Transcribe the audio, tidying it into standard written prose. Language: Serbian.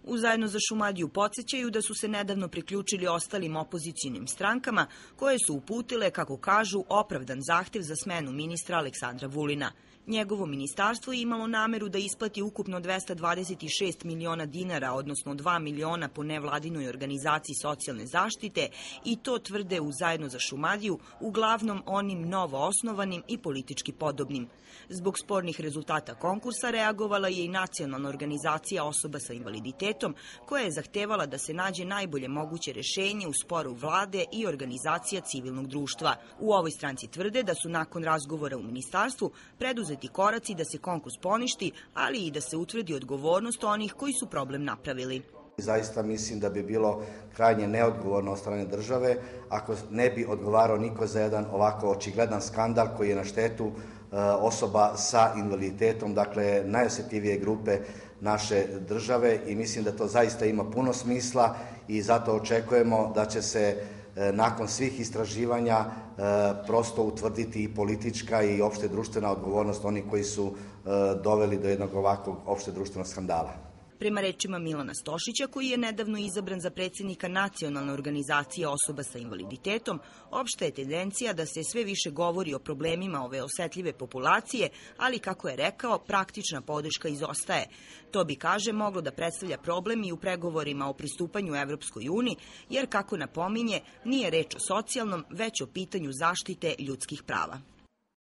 Zajedno za Šumadiju podsjećaju da su se nedavno priključili ostalim opozicionim strankama koje su uputile, kako kažu, opravdan zahtev za smenu ministra Aleksandra Vulina. Njegovo ministarstvo je imalo nameru da isplati ukupno 226 miliona dinara, odnosno 2 miliona po nevladinoj organizaciji socijalne zaštite, i to tvrde u Zajedno za Šumadiju, uglavnom onim novoosnovanim i politički podobnim. Zbog spornih rezultata konkursa reagovala je i Nacionalna organizacija osoba sa invaliditetom, koja je zahtevala da se nađe najbolje moguće rešenje u sporu vlade i organizacija civilnog društva. U ovoj stranci tvrde da su nakon razgovora u ministarstvu preduzeti koraci da se konkurs poništi, ali i da se utvrdi odgovornost onih koji su problem napravili. Zaista mislim da bi bilo krajnje neodgovorno od strane države ako ne bi odgovarao niko za jedan ovako očigledan skandal koji je na štetu osoba sa invaliditetom, dakle najosjetljivije grupe naše države, i mislim da to zaista ima puno smisla i zato očekujemo da će se nakon svih istraživanja prosto utvrditi i politička i opšte društvena odgovornost onih koji su doveli do jednog ovakvog opšte društvenog skandala. Prema rečima Milana Stošića, koji je nedavno izabran za predsjednika Nacionalne organizacije osoba sa invaliditetom, opšta je tendencija da se sve više govori o problemima ove osetljive populacije, ali, kako je rekao, praktična podrška izostaje. To bi, kaže, moglo da predstavlja problem i u pregovorima o pristupanju Evropskoj uniji, jer, kako napominje, nije reč o socijalnom, već o pitanju zaštite ljudskih prava.